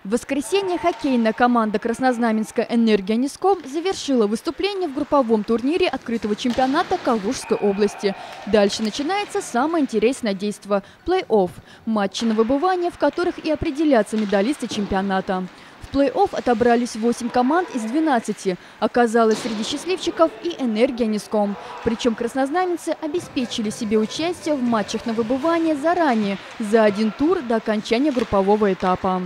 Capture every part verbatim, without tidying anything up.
В воскресенье хоккейная команда Краснознаменская «Энергия Низком» завершила выступление в групповом турнире открытого чемпионата Калужской области. Дальше начинается самое интересное действо – плей-офф. Матчи на выбывание, в которых и определятся медалисты чемпионата. В плей-офф отобрались восемь команд из двенадцати. Оказалось, среди счастливчиков и «Энергия Низком». Причем краснознаменцы обеспечили себе участие в матчах на выбывание заранее, за один тур до окончания группового этапа.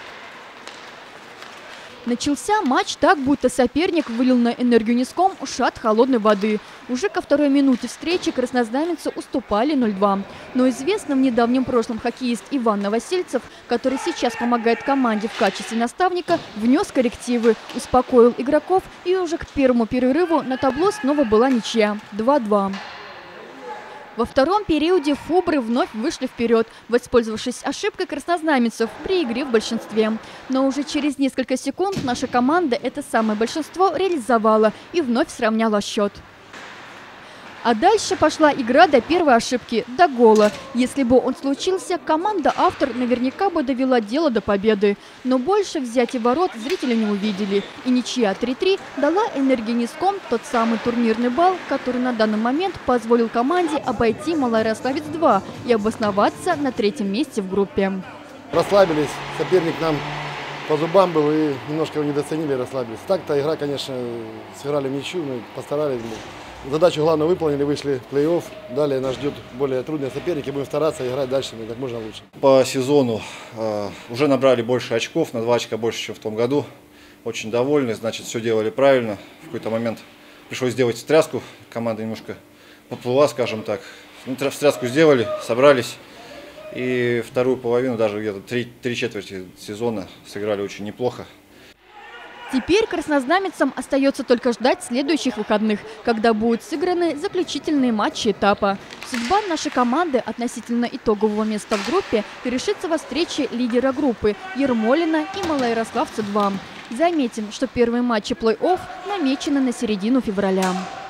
Начался матч так, будто соперник вылил на «Энергию Низком» ушат холодной воды. Уже ко второй минуте встречи краснознаменцы уступали ноль-два. Но известный в недавнем прошлом хоккеист Иван Новосельцев, который сейчас помогает команде в качестве наставника, внес коррективы, успокоил игроков, и уже к первому перерыву на табло снова была ничья – два-два. Во втором периоде фубры вновь вышли вперед, воспользовавшись ошибкой краснознаменцев при игре в большинстве. Но уже через несколько секунд наша команда это самое большинство реализовала и вновь сравняла счет. А дальше пошла игра до первой ошибки, до гола. Если бы он случился, команда-автор наверняка бы довела дело до победы. Но больше взятий ворот зрители не увидели. И ничья три-три дала «Энергии Низком» тот самый турнирный балл, который на данный момент позволил команде обойти Малоярославец-два и обосноваться на третьем месте в группе. Расслабились, соперник нам по зубам был и немножко его недооценили, расслабились. Так-то игра, конечно, сыграли в ничью, мы постарались. Задачу главное выполнили, вышли в плей-офф. Далее нас ждет более трудные соперники. Будем стараться играть дальше как можно лучше. По сезону э, уже набрали больше очков, на два очка больше, чем в том году. Очень довольны, значит, все делали правильно. В какой-то момент пришлось сделать встряску. Команда немножко поплыла, скажем так. Ну, встряску сделали, собрались. И вторую половину, даже где-то три, три четверти сезона сыграли очень неплохо. Теперь краснознаменцам остается только ждать следующих выходных, когда будут сыграны заключительные матчи этапа. Судьба нашей команды относительно итогового места в группе решится во встрече лидера группы Ермолина и Малоярославца-два. Заметим, что первые матчи плей-офф намечены на середину февраля.